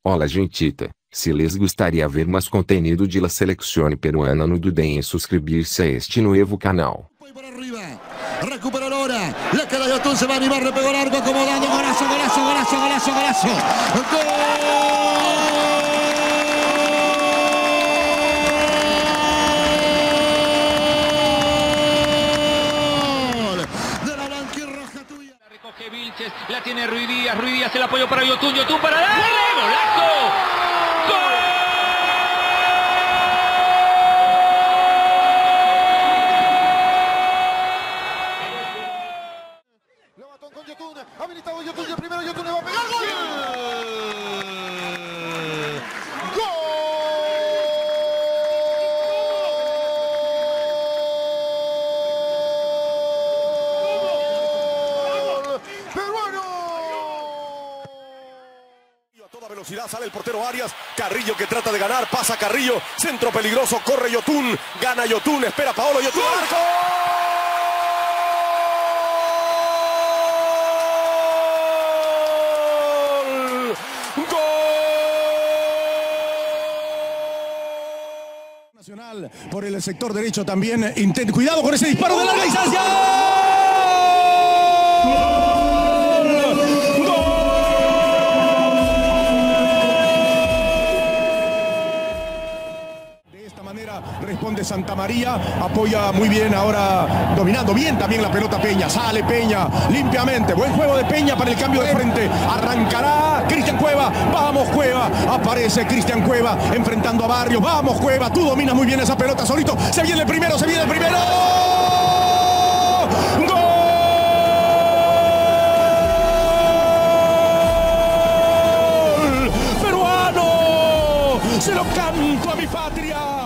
Olá, gentita. Se les gustaría ver más contenido de la selección peruana, no duden en suscribirse a este nuevo canal. Recupera Lora, le queda Yotun, se va a animar, le pegó largo, acomodando, golazo, golazo, golazo, golazo, golazo. ¡Gol! De la blanquirroja tuya. La recoge Vilches, la tiene Ruiz Díaz, el apoyo para Yotun para darle, golazo. ¡Gol! Con Yotun, habilitado Yotun, el primero Yotun le va a pegar, ¡gol! ¡Gol! ¡Peruano! A toda velocidad sale el portero Arias, Carrillo que trata de ganar, pasa Carrillo, centro peligroso, corre Yotun, gana Yotun, espera Paolo Yotun, ¡al arco! Nacional por el sector derecho también. Cuidado con ese disparo de larga distancia. De esta manera responde Santa María, apoya muy bien ahora, dominando bien también la pelota Peña, sale Peña limpiamente, buen juego de Peña para el cambio de frente, arrancará Cristian Cueva, vamos Cueva, aparece Cristian Cueva enfrentando a Barrios, vamos Cueva, tú dominas muy bien esa pelota solito, se viene el primero, ¡gol! ¡Peruano! Se lo canto a mi patria.